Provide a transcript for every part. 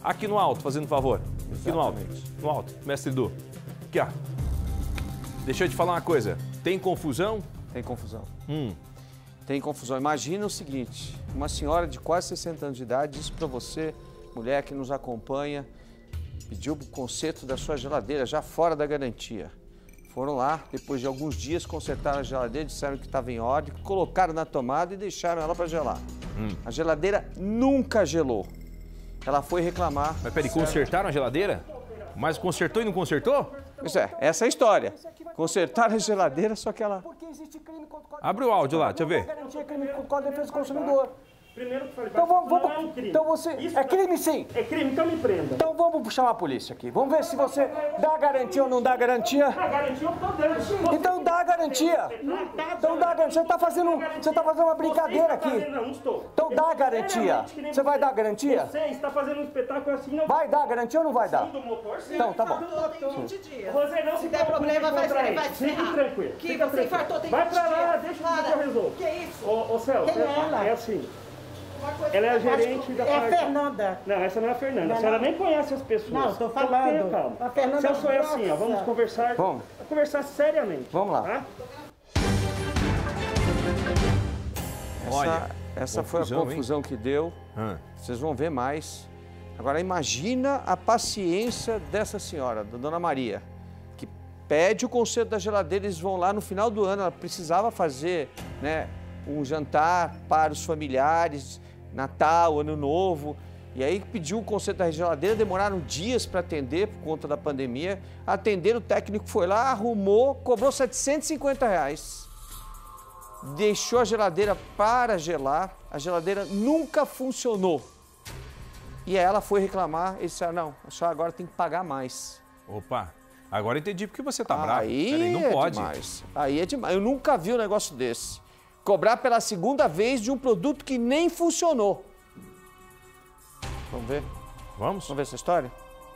Aqui no alto, fazendo favor. Aqui no alto. No alto, mestre Edu. Aqui, ó. Deixa eu te falar uma coisa. Tem confusão? Tem confusão. Tem confusão. Imagina o seguinte, uma senhora de quase 60 anos de idade disse para você, mulher que nos acompanha, pediu o conserto da sua geladeira, já fora da garantia. Foram lá, depois de alguns dias, consertaram a geladeira, disseram que estava em ordem, colocaram na tomada e deixaram ela para gelar. A geladeira nunca gelou. Ela foi reclamar. Mas peraí, consertaram a geladeira? Mas consertou e não consertou? Isso é, essa é a história. Consertaram a geladeira, só que ela... Porque existe crime contra o Código Abre o áudio lá, deixa eu ver. Garantia crime contra o Código de Defesa do Consumidor. Primeiro que falei, Então vamos, não é um crime. então você... Isso É crime sim. é crime, então me prenda. Então vamos chamar a polícia aqui. Vamos ver se você dá garantia ou não dá garantia. A garantia eu tô dando. Então dá garantia. Então dá garantia. Você tá fazendo uma brincadeira aqui. Não estou. Então dá garantia. Você vai dar garantia? Você está fazendo um espetáculo assim, não Vai dar garantia ou não vai dar? do motor, sim. Então tá bom. Tem 20 dias. Você não se der problema, vai Fique ferrar. tranquilo. Que Fica você tranquilo. infartou, tem Vai 20 pra lá, dias. deixa Para. que eu resolvo. Que isso? Ô, Celso, Quem é ela? é assim. Ela é a gerente da É a parte... Fernanda. Não, essa não é a Fernanda. Não, A senhora não. nem conhece as pessoas. Não, tô Então, falando. tenha calma. A Fernanda Celso é assim, ó, grossa. vamos conversar. Vamos. Conversar seriamente. Vamos lá. Tá? Olha, Essa foi a confusão, confusão que deu. Vocês vão ver mais. Agora imagina a paciência dessa senhora, da Dona Maria, que pede o conserto da geladeira. Eles vão lá no final do ano. Ela precisava fazer, né, um jantar para os familiares, Natal, Ano Novo. E aí pediu o conserto da geladeira, demoraram dias para atender por conta da pandemia. Atenderam, o técnico foi lá, arrumou, cobrou R$750. Deixou a geladeira para gelar, a geladeira nunca funcionou. E aí ela foi reclamar, ele disse, não, a senhora agora tem que pagar mais. Opa, agora entendi porque você tá bravo. Aí Peraí, não é pode. demais. Aí é demais. Eu nunca vi um negócio desse. Cobrar pela segunda vez de um produto que nem funcionou. Vamos ver? Vamos? Vamos ver essa história?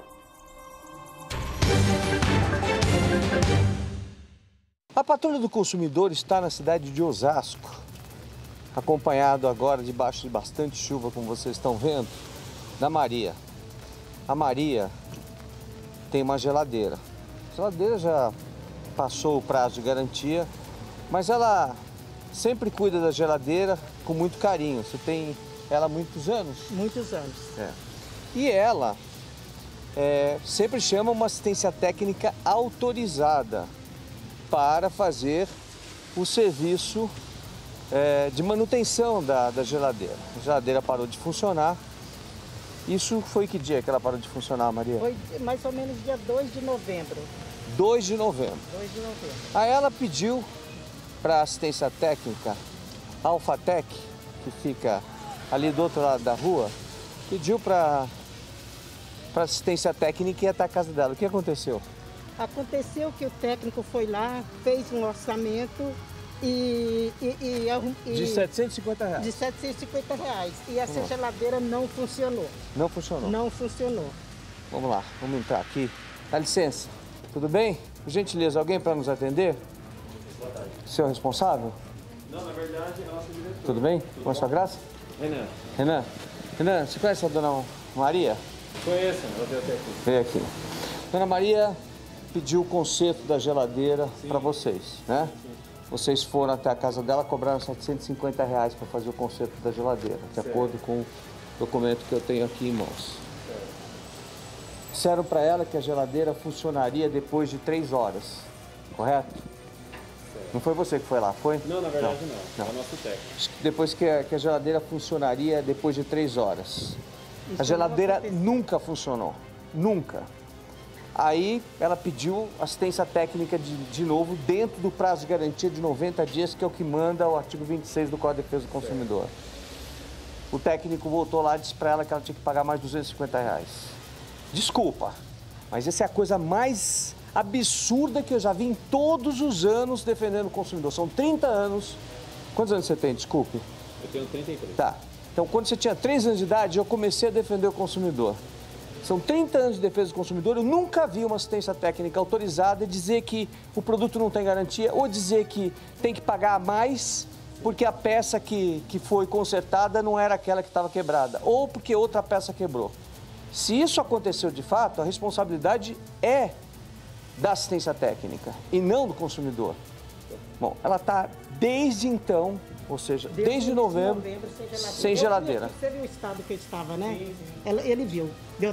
A Patrulha do Consumidor está na cidade de Osasco, acompanhado agora, debaixo de bastante chuva, como vocês estão vendo, da Maria. A Maria tem uma geladeira. A geladeira já passou o prazo de garantia, mas ela sempre cuida da geladeira com muito carinho. Você tem ela há muitos anos? Muitos anos. E ela sempre chama uma assistência técnica autorizada para fazer o serviço de manutenção da geladeira. A geladeira parou de funcionar. Isso foi que dia que ela parou de funcionar, Maria? Foi mais ou menos dia 2 de novembro. 2 de novembro. 2 de novembro. Aí ela pediu para a assistência técnica, Alphatec, que fica ali do outro lado da rua, pediu para assistência técnica ir até a casa dela. O que aconteceu? Aconteceu que o técnico foi lá, fez um orçamento de De R$750. de R$750. E essa geladeira não funcionou. Não funcionou. Não funcionou. Vamos lá, vamos entrar aqui. Dá licença, tudo bem? Por gentileza, alguém para nos atender? Boa tarde. Seu responsável? Não, na verdade, é a nossa diretora. Tudo bem? Com a sua graça? Renan. Renan, você conhece a Dona Maria? Conheço, ela veio até aqui. Veio aqui. Dona Maria pediu o conserto da geladeira para vocês, né? Vocês foram até a casa dela, cobraram R$750 para fazer o conserto da geladeira, de acordo com o documento que eu tenho aqui em mãos. Disseram para ela que a geladeira funcionaria depois de 3 horas, correto? Não foi você que foi lá, foi? Não, na verdade não. É o nosso técnico. Depois que a geladeira funcionaria depois de 3 horas. A geladeira nunca funcionou, nunca. Aí ela pediu assistência técnica de novo, dentro do prazo de garantia de 90 dias, que é o que manda o artigo 26 do Código de Defesa do Consumidor. O técnico voltou lá e disse para ela que ela tinha que pagar mais R$250. Desculpa, mas essa é a coisa mais absurda que eu já vi em todos os anos defendendo o consumidor. São 30 anos. Quantos anos você tem, desculpe? Eu tenho 33. Tá. Então, quando você tinha 3 anos de idade, eu comecei a defender o consumidor. São 30 anos de defesa do consumidor, eu nunca vi uma assistência técnica autorizada dizer que o produto não tem garantia ou dizer que tem que pagar mais porque a peça que foi consertada não era aquela que estava quebrada ou porque outra peça quebrou. Se isso aconteceu de fato, a responsabilidade é da assistência técnica e não do consumidor. Bom, ela está desde então, ou seja, desde novembro sem geladeira. Você viu o estado que eu estava, né? Ele viu.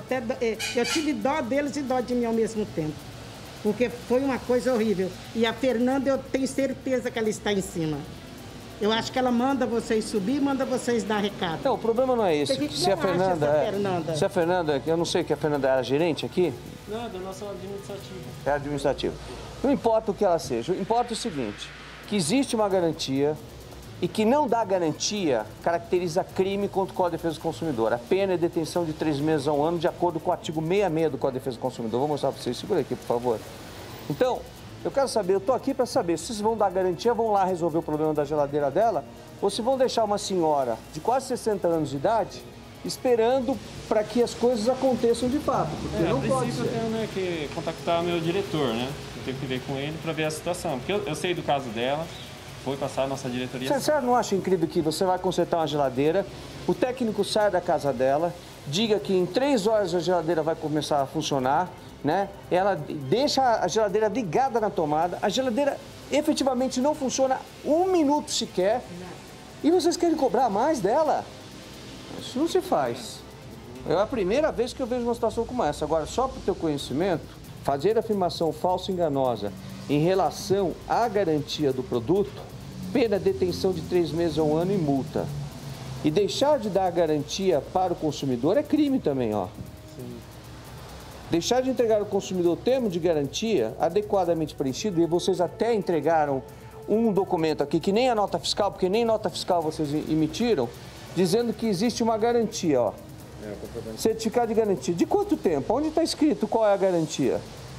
Eu tive dó deles e dó de mim ao mesmo tempo. Porque foi uma coisa horrível. E a Fernanda, eu tenho certeza que ela está em cima. Eu acho que ela manda vocês subir, manda vocês dar recado. Não, o problema não é esse. Se a Fernanda, se a Fernanda, eu não sei que a Fernanda era gerente aqui. Não, da nossa administrativa. É administrativa. Não importa o que ela seja, importa o seguinte, que existe uma garantia e que não dá garantia caracteriza crime contra o Código de Defesa do Consumidor. A pena é detenção de 3 meses a 1 ano, de acordo com o artigo 66 do Código de Defesa do Consumidor. Vou mostrar para vocês, segura aqui, por favor. Então, eu quero saber, eu estou aqui para saber se vocês vão dar garantia, vão lá resolver o problema da geladeira dela, ou se vão deixar uma senhora de quase 60 anos de idade esperando para que as coisas aconteçam de fato. Porque não pode ser. Eu tenho que contactar meu diretor, né? Eu tenho que ver com ele para ver a situação. Porque eu sei do caso dela, foi passar a nossa diretoria. Você não acha incrível que você vai consertar uma geladeira, o técnico sai da casa dela, diga que em 3 horas a geladeira vai começar a funcionar, né? Ela deixa a geladeira ligada na tomada, a geladeira efetivamente não funciona 1 minuto sequer, e vocês querem cobrar mais dela? Isso não se faz. É a primeira vez que eu vejo uma situação como essa. Agora, só para o teu conhecimento, fazer afirmação falsa e enganosa em relação à garantia do produto, pena detenção de 3 meses a 1 ano e multa. E deixar de dar a garantia para o consumidor é crime também, ó. Sim. Deixar de entregar ao consumidor o termo de garantia adequadamente preenchido, e vocês até entregaram um documento aqui, que nem a nota fiscal, porque nem nota fiscal vocês emitiram, dizendo que existe uma garantia, ó. Certificado de garantia. De quanto tempo? Onde está escrito qual é a garantia?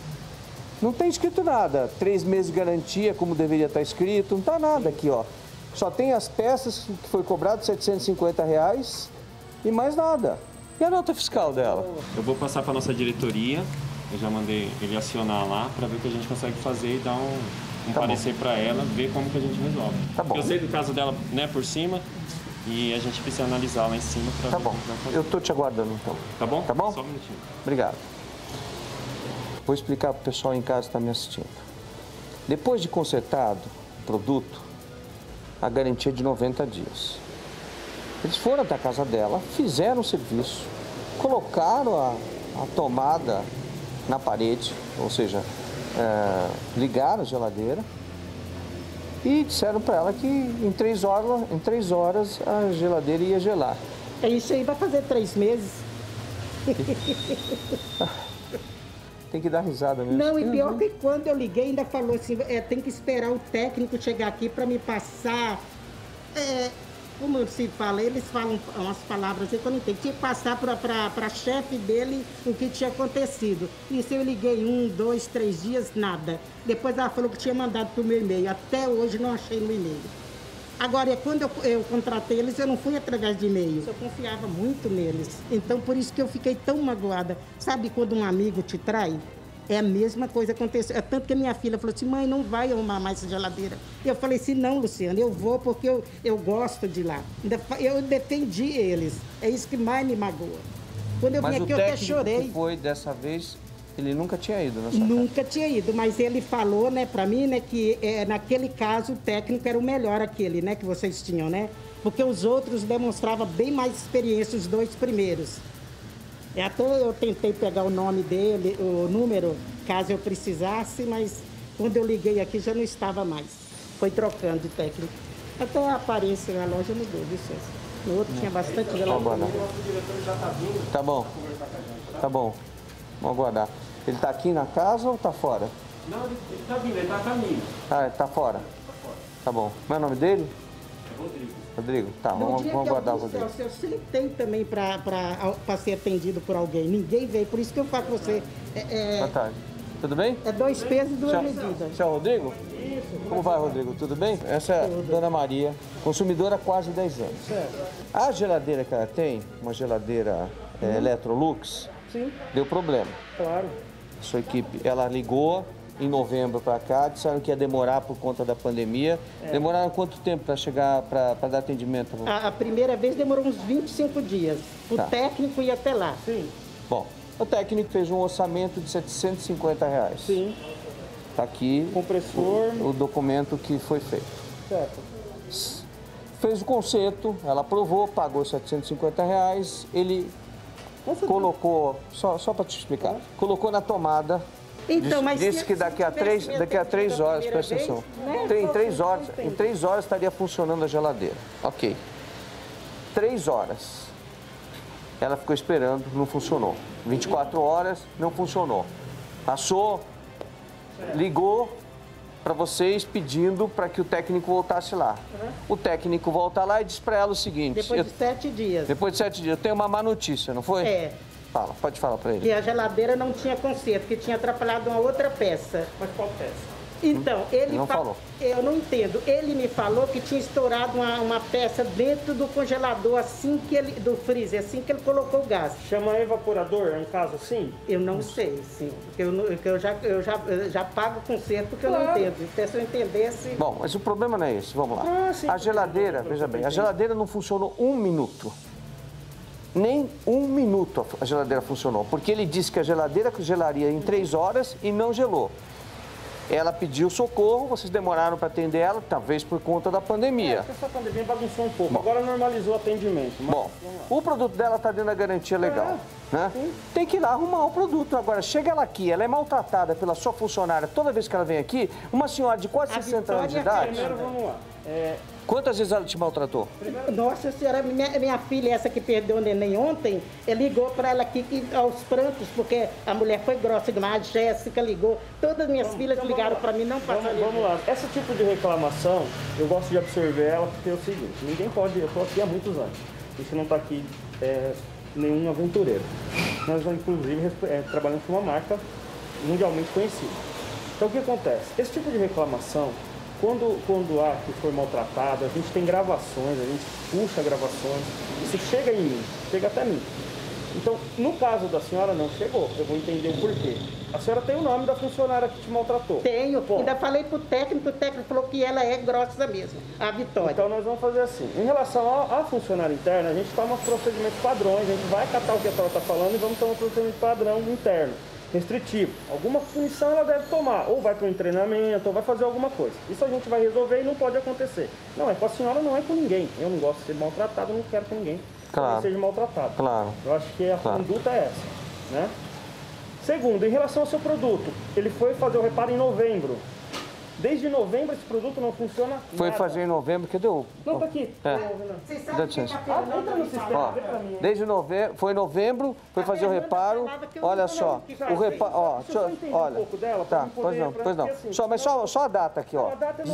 Não tem escrito nada. 3 meses de garantia, como deveria estar escrito. Não está nada aqui, ó. Só tem as peças que foi cobrado, R$ 750 e mais nada. E a nota fiscal dela? Eu vou passar para nossa diretoria. Eu já mandei ele acionar lá para ver o que a gente consegue fazer e dar um parecer para ela, ver como que a gente resolve. Tá bom. Eu sei do caso dela, né, por cima. E a gente precisa analisar lá em cima para Tá bom, eu estou te aguardando então. Tá bom? Tá bom? Só um minutinho. Obrigado. Vou explicar para o pessoal em casa que está me assistindo. Depois de consertado o produto, a garantia é de 90 dias. Eles foram até a casa dela, fizeram o serviço, colocaram a tomada na parede, ou seja, ligaram a geladeira, e disseram para ela que em 3 horas a geladeira ia gelar. É isso aí, vai fazer 3 meses. Tem que dar risada mesmo. Não, e pior que quando eu liguei, ainda falou assim, tem que esperar o técnico chegar aqui para me passar... como se fala, eles falam umas palavras aí que eu não entendi. Tinha que passar para a chefe dele o que tinha acontecido. Isso eu liguei 1, 2, 3 dias, nada. Depois ela falou que tinha mandado para o meu e-mail. Até hoje não achei no e-mail. Agora, quando eu contratei eles, eu não fui através de e-mail. Eu confiava muito neles. Então, por isso que eu fiquei tão magoada. Sabe quando um amigo te trai? É a mesma coisa que aconteceu. Tanto que a minha filha falou assim, mãe, não vai arrumar mais essa geladeira. Eu falei assim, não, Luciana, eu vou porque eu gosto de lá. Eu defendi eles. É isso que mais me magoa. Quando eu vim aqui, eu até chorei. Mas o que foi dessa vez, ele nunca tinha ido na sua casa? Nunca tinha ido, mas ele falou, né, pra mim, né, que naquele caso o técnico era o melhor aquele, né, que vocês tinham, né? Porque os outros demonstravam bem mais experiência, os 2 primeiros. Até eu tentei pegar o nome dele, o número, caso eu precisasse, mas quando eu liguei aqui já não estava mais. Foi trocando de técnico. Até a aparência na loja mudou, viu, César? No outro tinha bastante geladeira. Tá bom. Tá bom. Vamos aguardar. Ele está aqui na casa ou está fora? Não, ele está vindo, ele está a caminho. Ah, ele está fora? Tá bom. Como é o nome dele? Rodrigo. Rodrigo, tá, vamos aguardar o Rodrigo. Eu sentei também para ser atendido por alguém. Ninguém veio, por isso que eu falo com você. Boa tarde. Tudo bem? É 2 pesos e 2 medidas. Seu Rodrigo? Isso. Como vai, Rodrigo? Tudo bem? Essa é a Dona Maria, consumidora há quase 10 anos. Certo. A geladeira que ela tem, uma geladeira Electrolux, Sim. Deu problema. Claro. A sua equipe, ela ligou em novembro para cá, disseram que ia demorar por conta da pandemia. Demoraram quanto tempo para chegar, para dar atendimento? A primeira vez demorou uns 25 dias. O técnico ia até lá. Sim. Bom, o técnico fez um orçamento de R$750. Sim. Está aqui Compressor. o documento que foi feito. Certo. Fez o conserto, ela aprovou, pagou R$750. Ele colocou, só para te explicar, colocou na tomada. Então, mas Disse que daqui a 3 horas, presta atenção, em 3 horas estaria funcionando a geladeira. Ok. 3 horas. Ela ficou esperando, não funcionou. 24 horas, não funcionou. Passou, ligou para vocês pedindo para que o técnico voltasse lá. O técnico volta lá e diz para ela o seguinte... Depois de 7 dias. Depois de 7 dias. Eu tenho uma má notícia, não foi? É. Fala, pode falar para ele. Que a geladeira não tinha conserto, que tinha atrapalhado uma outra peça. Mas qual peça? Então, ele Não falou. Eu não entendo. Ele me falou que tinha estourado uma peça dentro do congelador, do freezer, assim que ele colocou o gás. Chama evaporador, é um caso assim? Eu não sei, sim. Porque eu já pago o conserto porque eu não entendo. Então, se eu entendesse... Bom, mas o problema não é esse, vamos lá. Sim. A geladeira, veja bem, a geladeira não funcionou 1 minuto. Nem 1 minuto a geladeira funcionou, porque ele disse que a geladeira gelaria em 3 horas e não gelou. Ela pediu socorro, vocês demoraram para atender ela, talvez por conta da pandemia. Essa pandemia bagunçou um pouco, agora normalizou o atendimento. Mas... Bom, o produto dela está dentro da garantia legal, né? Tem que ir lá arrumar o produto. Agora, chega ela aqui, ela é maltratada pela sua funcionária toda vez que ela vem aqui, uma senhora de quase 60 anos de idade. Primeiro, vamos lá. Quantas vezes ela te maltratou? Nossa senhora, minha filha, essa que perdeu o neném ontem, ligou para ela aqui aos prantos, porque a mulher foi grossa demais, a Jéssica ligou, todas as minhas filhas ligaram para mim, não passaram. Vamos lá, esse tipo de reclamação, eu gosto de absorver ela, porque é o seguinte, ninguém pode, eu estou aqui há muitos anos, a gente não está aqui nenhum aventureiro. Nós, inclusive, trabalhamos com uma marca mundialmente conhecida. Então, o que acontece? Esse tipo de reclamação, quando há que foi maltratado, a gente tem gravações, a gente puxa gravações, isso chega em mim, chega até mim. Então, no caso da senhora, não chegou, eu vou entender o porquê. A senhora tem o nome da funcionária que te maltratou? Tenho, bom, ainda falei pro técnico, o técnico falou que ela é grossa mesmo, a Vitória. Então, nós vamos fazer assim, em relação à funcionária interna, a gente toma procedimentos padrões, a gente vai acatar o que a senhora está falando e vamos tomar um procedimento padrão interno. Restritivo. Alguma punição ela deve tomar, ou vai para um treinamento, ou vai fazer alguma coisa. Isso a gente vai resolver e não pode acontecer. Não, é com a senhora, não é com ninguém. Eu não gosto de ser maltratado, eu não quero que ninguém seja maltratado. Claro. Eu acho que a conduta é essa, né? Segundo, em relação ao seu produto, ele foi fazer o reparo em novembro. Desde novembro esse produto não funciona Foi nada. fazer em novembro, cadê o... Não, tá aqui. Vocês Dá sabem licença. Entra no sistema, Ó, vê pra mim. desde novembro, foi em novembro, foi fazer o reparo, olha só, o reparo, ó, Deixa eu só entender olha, um pouco dela, pra tá, mim pois não, poder- pois não, porque assim, só a data aqui, ó, a data é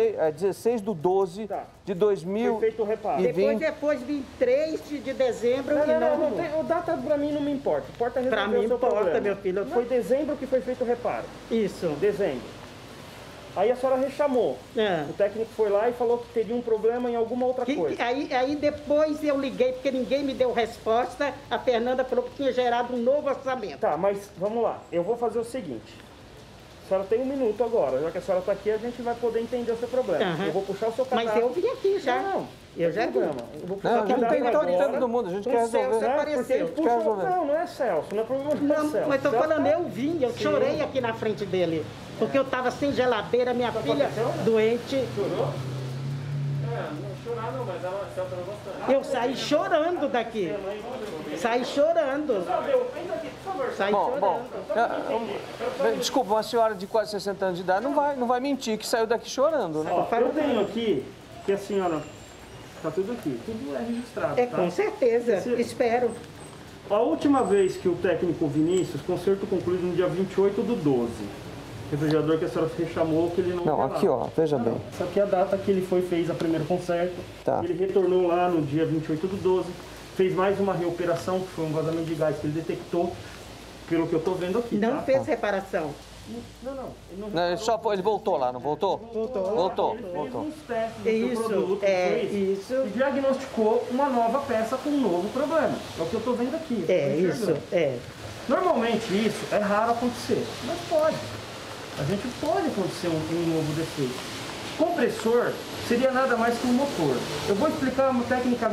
16/12 Tá. de Foi feito o reparo. 2020, Depois 23 de dezembro Não, e não, não. não, o data pra mim não me importa. Importa resolver Pra mim o seu importa, problema. meu filho. Foi dezembro que foi feito o reparo. Isso. Dezembro. Aí a senhora rechamou. É. O técnico foi lá e falou que teria um problema em alguma outra coisa. Aí depois eu liguei, porque ninguém me deu resposta. A Fernanda falou que tinha gerado um novo orçamento. Tá, mas vamos lá. Eu vou fazer o seguinte. A senhora tem 1 minuto agora. Já que a senhora está aqui, a gente vai poder entender o seu problema. Aham. Eu vou puxar o seu cadastro. Mas eu vim aqui já. Não, Eu já vi. problema. Eu vou puxar não, o a gente cadastro tem agora. todo mundo, a gente O quer Celso resolver, Né? apareceu. Porque ele Quer puxou... resolver. Não é Celso. Não é problema não é Não, Celso. mas tô Celso falando, tá- eu vim, eu chorei aqui na frente dele. Porque eu tava sem geladeira, minha filha aconteceu? doente. Chorou? Não chorar não, mas ela tava gostando. Eu saí chorando daqui. Saí chorando. Saí Bom, chorando. desculpa, uma senhora de quase 60 anos de idade não vai mentir que saiu daqui chorando, né? Ó, eu tenho aqui que a senhora... Tá tudo aqui. Tudo é registrado, É, tá? com certeza. Espero. A última vez que o técnico Vinícius, conserto concluído no dia 28/12. Refrigerador que a senhora rechamou que ele não Não, quer lá. aqui ó, veja bem. Essa aqui é a data que ele fez a primeiro conserto. Tá. Ele retornou lá no dia 28/12. Fez mais uma reoperação, que foi um vazamento de gás que ele detectou, pelo que eu tô vendo aqui. Não tá? fez reparação. Não. Ele não Não, ele voltou lá, não voltou? Voltou. Ele fez uns testes do Isso, produto, isso. e diagnosticou uma nova peça com um novo problema. É o que eu tô vendo aqui. É, tô isso, enxergando. Normalmente isso é raro acontecer, mas pode. A gente pode acontecer um novo defeito. Compressor seria nada mais que um motor. Eu vou explicar tecnicamente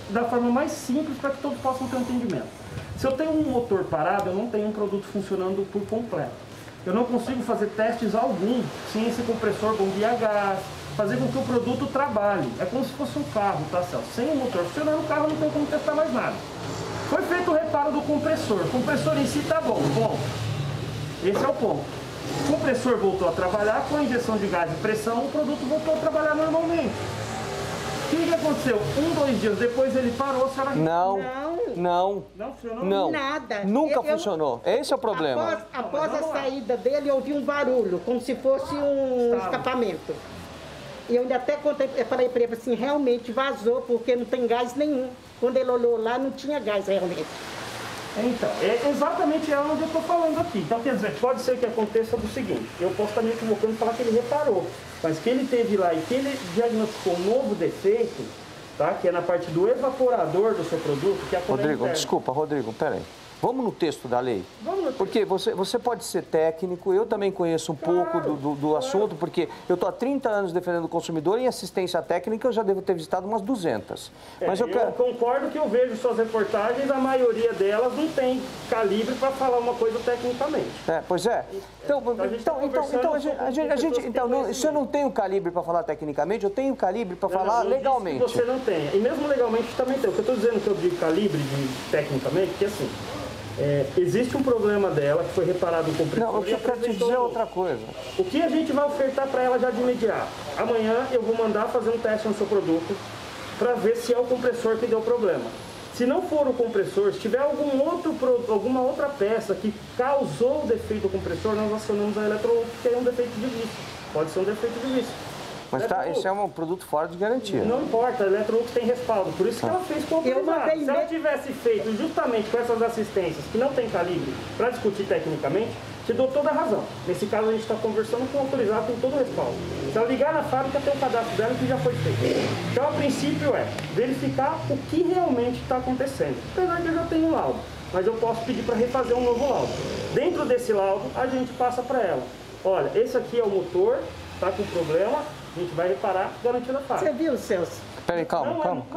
da forma mais simples para que todos possam ter um entendimento. Se eu tenho um motor parado, eu não tenho um produto funcionando por completo. Eu não consigo fazer testes algum sem esse compressor bombear gás, fazer com que o produto trabalhe. É como se fosse um carro, tá, Celso? Sem o motor funcionando, o carro não tem como testar mais nada. Foi feito o reparo do compressor. O compressor em si tá bom, ponto. Esse é o ponto. O compressor voltou a trabalhar, com a injeção de gás e pressão, o produto voltou a trabalhar normalmente. O que aconteceu? 2 dias depois ele parou, a senhora... Não. Não funcionou? Não. Nada. Nunca funcionou. Esse é o problema. Após a saída dele, eu ouvi um barulho, como se fosse um escapamento. E eu ainda até contei, eu falei para ele assim, realmente vazou, porque não tem gás nenhum. Quando ele olhou lá, não tinha gás realmente. Então, é exatamente onde eu estou falando aqui. Então, quer dizer, pode ser que aconteça do seguinte, eu posso estar me equivocando e falar que ele reparou, mas que ele teve lá e que ele diagnosticou um novo defeito, tá? Que é na parte do evaporador do seu produto, que é a colher Rodrigo, interna. desculpa, Rodrigo, peraí. Vamos no texto da lei? Vamos no texto. Porque você pode ser técnico, eu também conheço um pouco do assunto, porque eu estou há 30 anos defendendo o consumidor e em assistência técnica eu já devo ter visitado umas 200. Mas eu concordo que eu vejo suas reportagens, a maioria delas não tem calibre para falar uma coisa tecnicamente. Pois é. Se eu não tenho calibre para falar tecnicamente, eu tenho calibre para falar legalmente. Você não tem. E mesmo legalmente também tem. O que eu estou dizendo que eu digo calibre tecnicamente, que assim, existe um problema dela que foi reparado no compressor. Não, eu quero te dizer outra coisa. O que a gente vai ofertar para ela já de imediato? Amanhã eu vou mandar fazer um teste no seu produto para ver se é o compressor que deu problema. Se não for o compressor, se tiver alguma outra peça que causou o defeito do compressor, nós acionamos a Electrolux, que é um defeito de vício. Pode ser um defeito de vício. Mas esse é um produto fora de garantia. Não importa, a Electrolux tem respaldo, por isso que ela fez com o autorizado. Se ela tivesse feito justamente com essas assistências que não tem calibre para discutir tecnicamente, te dou toda a razão. Nesse caso a gente está conversando com o autorizado, com todo o respaldo. Se ela ligar na fábrica, tem o cadastro dela que já foi feito. Então, a princípio é verificar o que realmente está acontecendo. Apesar que eu já tenho um laudo, mas eu posso pedir para refazer um novo laudo. Dentro desse laudo, a gente passa para ela. Olha, esse aqui é o motor, está com problema, a gente vai reparar, garantia da fábrica. Você viu, Celso? Peraí, calma.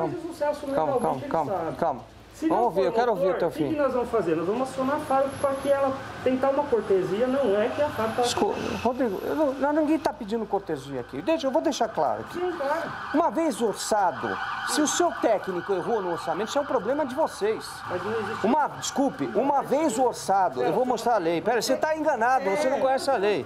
Vamos ouvir, eu quero ouvir o teu fim. O que nós vamos fazer? Nós vamos acionar a fábrica para que ela tentar uma cortesia, não é que a fábrica... Desculpa, Rodrigo, ninguém está pedindo cortesia aqui. Eu vou deixar claro aqui. Sim, claro. Uma vez orçado, se o seu técnico errou no orçamento, isso é um problema de vocês. Mas não existe... Desculpe, uma vez orçado, eu vou mostrar a lei. Pera, você está enganado, você não conhece a lei.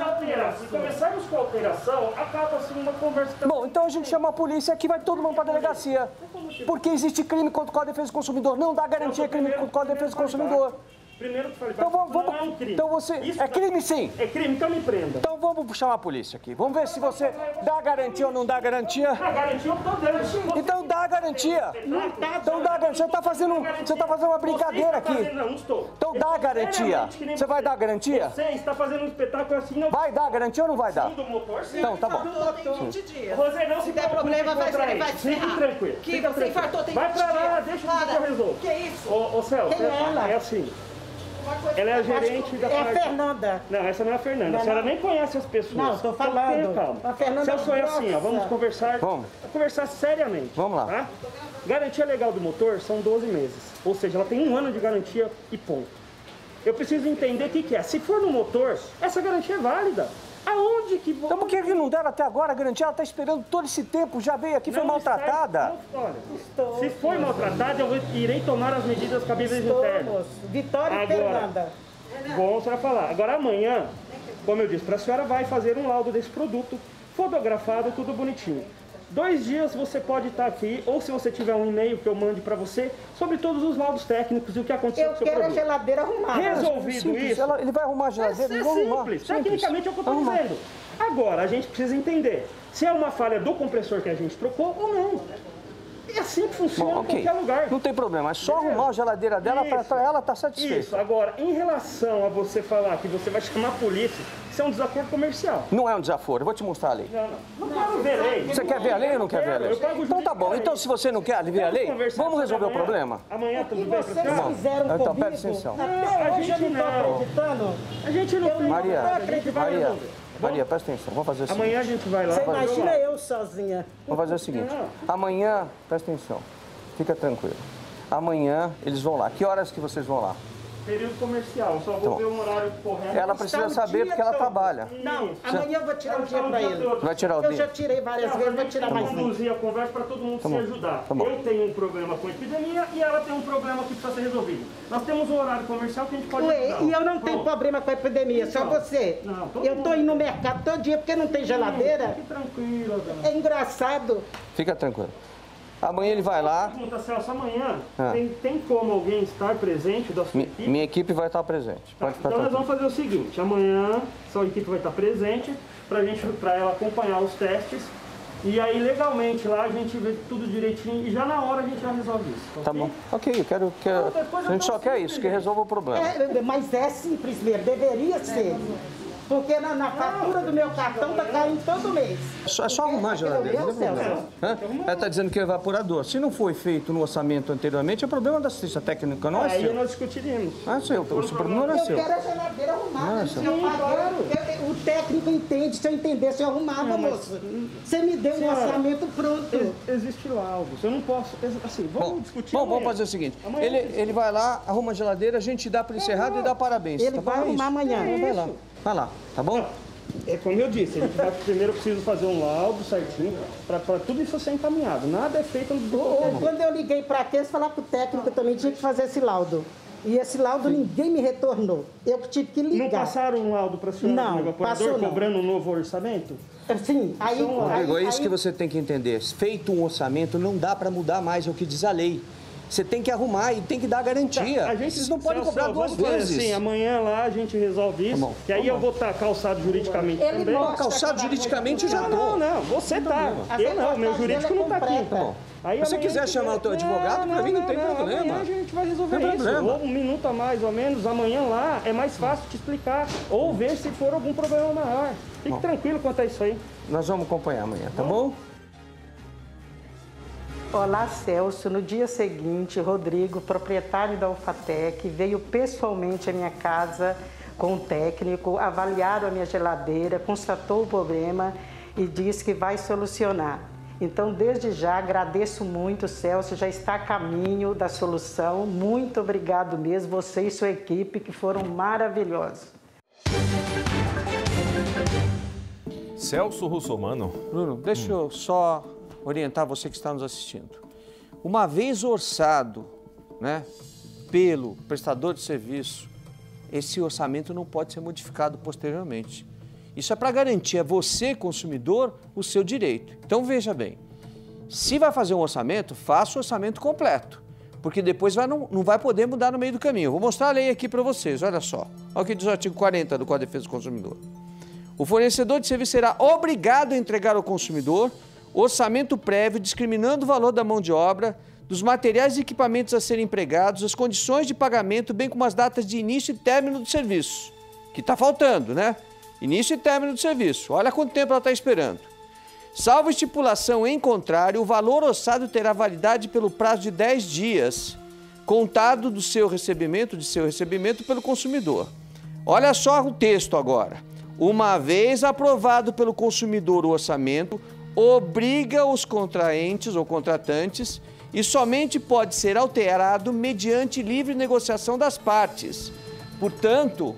Se começarmos com a alteração, acaba assim uma conversa... Bom, então a gente chama a polícia aqui, vai todo mundo para a delegacia. Porque existe crime contra o Código de Defesa do Consumidor. Não dá garantia crime contra o Código de Defesa do Consumidor. Primeiro que falei, então vamos, não é um crime. Então você... É crime sim. É crime, então me prenda. Então vamos chamar a polícia aqui. Vamos ver se você dá garantia ou não dá garantia. A garantia eu tô dando. Então dá garantia. Então dá garantia. Você tá fazendo uma brincadeira aqui. Não estou. Então dá garantia. Você vai dar garantia? Você está fazendo um espetáculo assim, não... Vai dar garantia ou não vai dar? Sim, do motor, sim. Então tá bom. Tem 20 dias. Você não se der problema, vai Fique tranquilo. Que você infartou, tem 20 dias. Vai pra lá, dias. deixa que eu resolvo. Que isso? Ô Celso, Quem é ela? É assim. Ela é a gerente da É a parte... Fernanda. Não, essa não é a Fernanda. A senhora nem conhece as pessoas. Não, estou Então, falando. tenha calma. A Fernanda Celso, é assim, ó, vamos conversar. Vamos. Conversar seriamente. Vamos lá. Tá? Garantia legal do motor são 12 meses. Ou seja, ela tem 1 ano de garantia e ponto. Eu preciso entender o que é. Se for no motor, essa garantia é válida. Aonde que... Então por que não deram até agora a garantia? Ela está esperando todo esse tempo, já veio aqui, foi maltratada. Olha, se foi maltratada, eu irei tomar as medidas cabíveis internas. Vitória e Fernanda. Bom, você vai falar. Agora amanhã, como eu disse, para a senhora vai fazer um laudo desse produto, fotografado, tudo bonitinho. 2 dias você pode estar aqui, ou se você tiver um e-mail que eu mande para você, sobre todos os laudos técnicos e o que aconteceu com o seu produto. Eu quero a geladeira arrumada. Resolvido Simples, isso... ele vai arrumar a geladeira, É vamos arrumar. simples, tecnicamente é o que eu estou dizendo. Agora, a gente precisa entender se é uma falha do compressor que a gente trocou ou não. É assim que funciona em qualquer lugar. Não tem problema, é só arrumar a geladeira dela para ela estar satisfeita. Isso, agora, em relação a você falar que você vai chamar a polícia, isso é um desacordo comercial. Não é um desaforo, eu vou te mostrar a lei. Não quero ver a lei. Você quer ver a lei ou não quer ver a lei? Então tá bom, então se você não quer ver a lei, vamos resolver o problema? Amanhã tudo bem, Vocês fizeram Então, comigo, presta atenção. até hoje eu não estou acreditando. A gente não tem... Maria, presta atenção, vamos fazer o seguinte. Amanhã a gente vai lá. Você imagina eu sozinha. Vamos fazer o seguinte, amanhã, presta atenção, fica tranquilo. Amanhã eles vão lá. Que horas que vocês vão lá? Período comercial, só vou ver o horário correto. Ela precisa saber porque ela trabalha. Não, amanhã eu vou tirar o dia para ele. Vai tirar o dia? Eu já tirei várias vezes, vou tirar mais um. Conduzir a conversa para todo mundo se ajudar. Eu tenho um problema com a epidemia e ela tem um problema que precisa ser resolvido. Nós temos um horário comercial que a gente pode ajudar. E eu não tenho problema com a epidemia, só você. Eu estou indo no mercado todo dia porque não tem geladeira. Fique tranquila, dona. É engraçado. Fica tranquilo. Amanhã ele vai lá. Pergunta, Celso, amanhã tem como alguém estar presente da sua equipe? Minha equipe vai estar presente. Pode ficar então tranquilo. nós vamos fazer o seguinte, amanhã sua equipe vai estar presente para ela acompanhar os testes e aí legalmente lá a gente vê tudo direitinho e já na hora a gente já resolve isso. Tá bom. Ok, eu quero a gente só quer isso, que resolva o problema. Mas é simples mesmo, deveria ser. Porque na fatura do meu cartão tá caindo todo mês. É só arrumar a geladeira, não tem problema. Ela está dizendo que é evaporador. Se não foi feito no orçamento anteriormente, é problema da assistência técnica, não é seu. Aí nós discutiremos. O problema não é seu. Eu quero a geladeira arrumada. O técnico entende, se eu entendesse, eu arrumava, moço. Você me deu um orçamento pronto. Existe laudo. Eu não posso. Assim, vamos discutir. Bom, vamos fazer o seguinte: ele vai lá, arruma a geladeira, a gente dá para encerrado e dá parabéns. Ele vai arrumar amanhã. Vai lá. Vai lá, tá bom? É como eu disse, a gente vai primeiro preciso fazer um laudo certinho para tudo isso ser encaminhado. Nada é feito no Quando eu liguei para aqueles, falar com o técnico também tinha que fazer esse laudo. E esse laudo ninguém me retornou. Eu tive que ligar. Não passaram um laudo para a senhora não, do evaporador cobrando um novo orçamento? Sim, Rodrigo, é isso que você tem que entender. Feito um orçamento, não dá para mudar mais o que diz a lei. Você tem que arrumar e tem que dar garantia. Vocês não podem cobrar duas vezes. Sim, amanhã lá a gente resolve isso, que aí eu vou estar calçado juridicamente também. Calçado juridicamente eu já estou. Não, você tá. Eu não, meu jurídico não está aqui. Se você quiser chamar o teu advogado, para mim não tem problema. Amanhã a gente vai resolver isso. Ou um minuto a mais ou menos, amanhã lá é mais fácil te explicar. Ou ver se for algum problema maior. Fique tranquilo quanto a isso aí. Nós vamos acompanhar amanhã, tá bom? Olá, Celso. No dia seguinte, Rodrigo, proprietário da Alphatec, veio pessoalmente à minha casa com o técnico, avaliaram a minha geladeira, constatou o problema e disse que vai solucionar. Então, desde já, agradeço muito, Celso, já está a caminho da solução. Muito obrigado mesmo, você e sua equipe, que foram maravilhosos. Celso Russomano. Bruno, deixa eu só orientar você que está nos assistindo. Uma vez orçado, né, pelo prestador de serviço, esse orçamento não pode ser modificado posteriormente. Isso é para garantir a você, consumidor, o seu direito. Então, veja bem, se vai fazer um orçamento, faça o orçamento completo, porque depois não vai poder mudar no meio do caminho. Eu vou mostrar a lei aqui para vocês, olha só. Olha o que diz o artigo 40 do Código de Defesa do Consumidor. O fornecedor de serviço será obrigado a entregar ao consumidor orçamento prévio discriminando o valor da mão de obra, dos materiais e equipamentos a serem empregados, as condições de pagamento, bem como as datas de início e término do serviço. Que está faltando, né? Início e término do serviço. Olha quanto tempo ela está esperando. Salvo estipulação em contrário, o valor orçado terá validade pelo prazo de 10 dias, contado do seu recebimento, pelo consumidor. Olha só o texto agora. Uma vez aprovado pelo consumidor o orçamento, obriga os contraentes ou contratantes e somente pode ser alterado mediante livre negociação das partes. Portanto,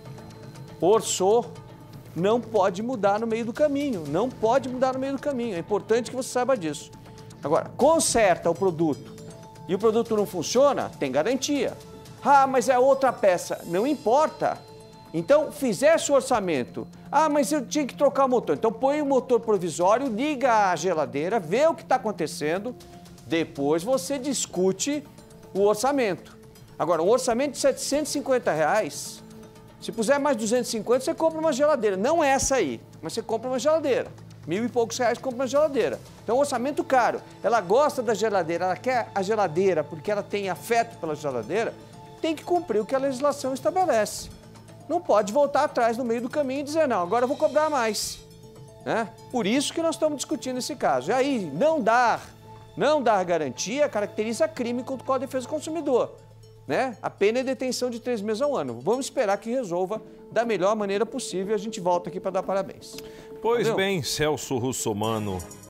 orçou, não pode mudar no meio do caminho, não pode mudar no meio do caminho, é importante que você saiba disso. Agora, conserta o produto e o produto não funciona, tem garantia. Ah, mas é outra peça, não importa. Então, fizesse o orçamento. Ah, mas eu tinha que trocar o motor. Então, põe o motor provisório, liga a geladeira, vê o que está acontecendo. Depois você discute o orçamento. Agora, um orçamento de R$750, se puser mais 250, você compra uma geladeira. Não é essa aí, mas você compra uma geladeira. R$1.000 e poucos, compra uma geladeira. Então, é um orçamento caro. Ela gosta da geladeira, ela quer a geladeira porque ela tem afeto pela geladeira, tem que cumprir o que a legislação estabelece. Não pode voltar atrás no meio do caminho e dizer, não, agora eu vou cobrar mais. Né? Por isso que nós estamos discutindo esse caso. E aí, não dar garantia caracteriza crime contra o Código de Defesa do Consumidor. Né? A pena é detenção de 3 meses a 1 ano. Vamos esperar que resolva da melhor maneira possível e a gente volta aqui para dar parabéns. Pois bem, Celso Russomano.